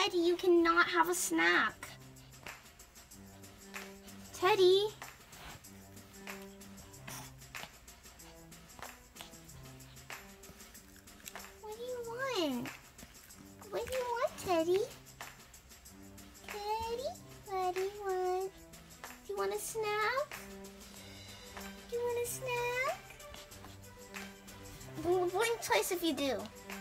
Teddy, you cannot have a snack. Teddy. What do you want? What do you want, Teddy? Teddy, what do you want? Do you want a snack? Do you want a snack? Blink twice if you do.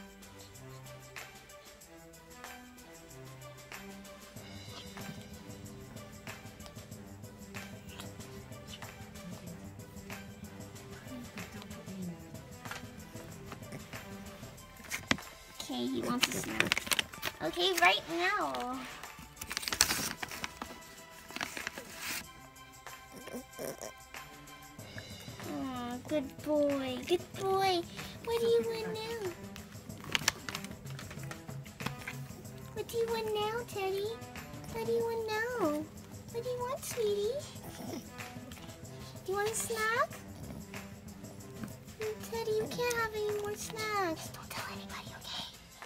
Okay, he wants a snack. Okay, right now. Oh, good boy, good boy. What do you want now? What do you want now, Teddy? What do you want now? What do you want, sweetie? Do you want a snack? Teddy, you can't have any more snacks. Don't tell anybody, okay?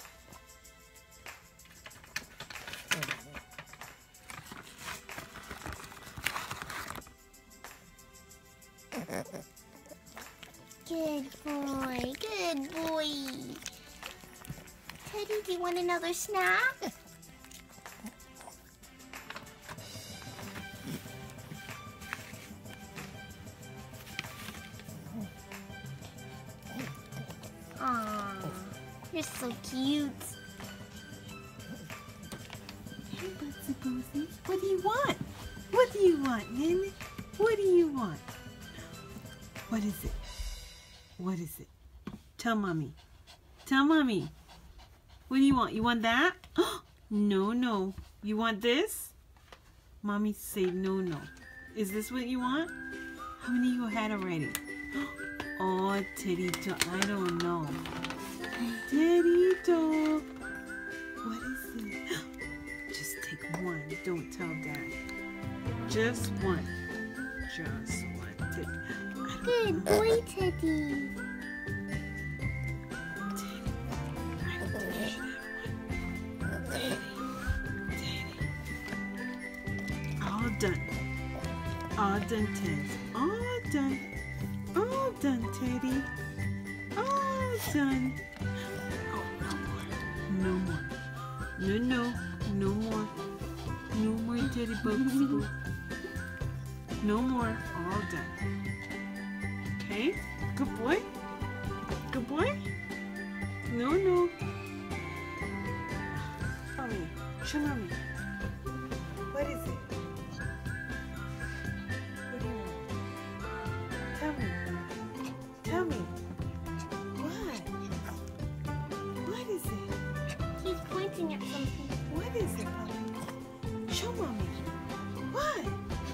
Good boy, good boy. Teddy, do you want another snack? Aw, you're so cute. Hey, Bugsy Boozy, what do you want? What do you want, Nene? What do you want? What is it? What is it? Tell Mommy. Tell Mommy. What do you want? You want that? No, no. You want this? Mommy say no, no. Is this what you want? How many you had already? Oh, Teddy dog. I don't know. Teddy dog. What is it? Just take one. Don't tell Dad. Just one. Just one. Teddy. Good boy, Teddy. All done. All done, Ted. All done. All done, Teddy. All done. Oh, no more. No more. No, no. No more. No more, Teddy Bugsy. No more. All done. Okay? Good boy? Good boy? No, no. Mommy. Show Mommy. What is it? What do you want? Tell me. Tell me. What? What is it? He's pointing at something. What is it, Mommy? Show Mommy. What?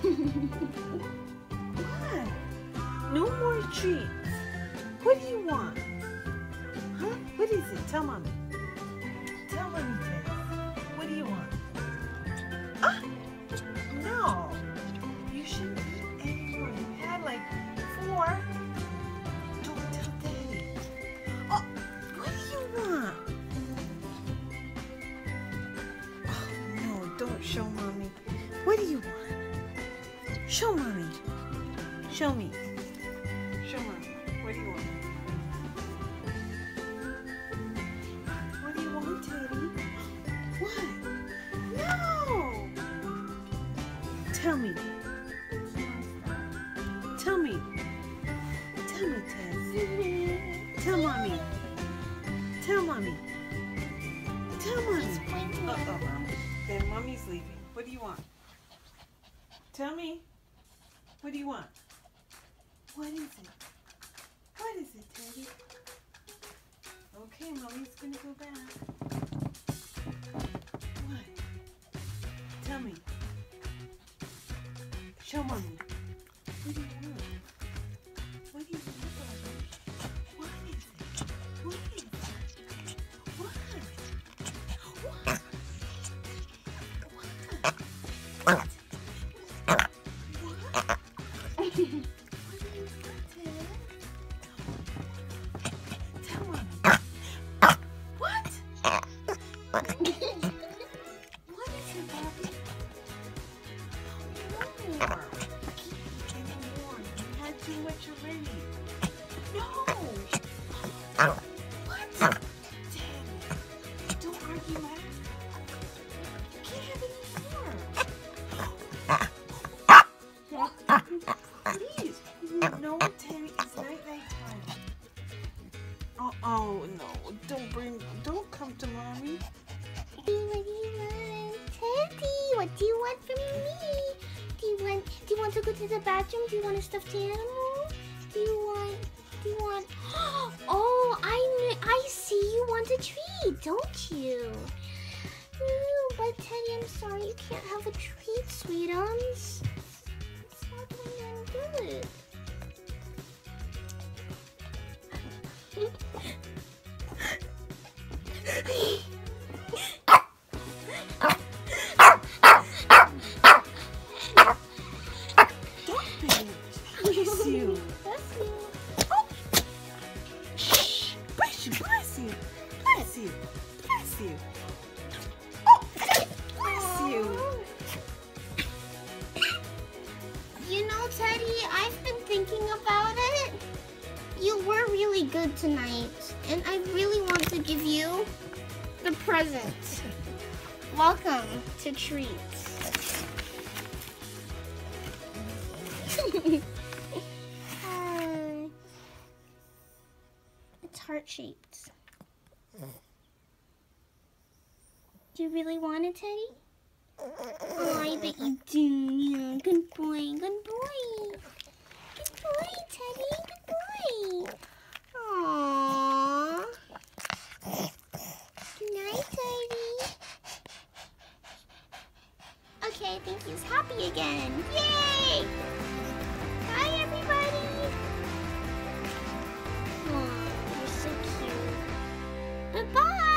What? No more treats. What do you want? Huh? What is it? Tell Mommy. Tell Mommy, Teddy. What do you want? Ah! No. You shouldn't eat anymore. You had like 4. Don't tell Daddy. Oh, what do you want? Oh, no, don't show Mommy. What do you want? Show Mommy. Show me. Show Mommy. What do you want? What do you want, Teddy? What? No! Tell me. Tell me. Tell me, Ted. Tell Mommy. Tell Mommy. Tell Mommy. Uh-oh. Then Mommy's leaving. What do you want? Tell me. What do you want? What is it? What is it, Teddy? Okay, Mommy's gonna go back. What? Tell me. Show Mommy. What do you want? What do you want? What is it? What is it? What? What? What? more. Any more. You had too much already. No. What? Daddy, don't argue, man. You can't have any more. Please. No, Teddy, it's night time. Oh, no. Don't come to mommy. What do you want? Teddy, what do you want from me? Do you want to go to the bathroom? Do you want a stuffed animal? Do you want Oh, I see you want a treat, don't you? Ooh, but Teddy, I'm sorry you can't have a treat, sweetums. It's not going to do it. Bless you. Bless you. Oh. Shh. Bless you. Bless you. Bless you. Bless you. Oh. Bless you. You know, Teddy, I've been thinking about it. You were really good tonight, and I really want to give you the present. Welcome to Treats. It's heart-shaped. Do you really want it, Teddy? Oh, I bet you do. Yeah, good boy, good boy. Good boy, Teddy, good boy. Aww. Good night, Teddy. Okay, I think he's happy again. Yay! Bye, everybody. Aw, you're so cute. Bye-bye.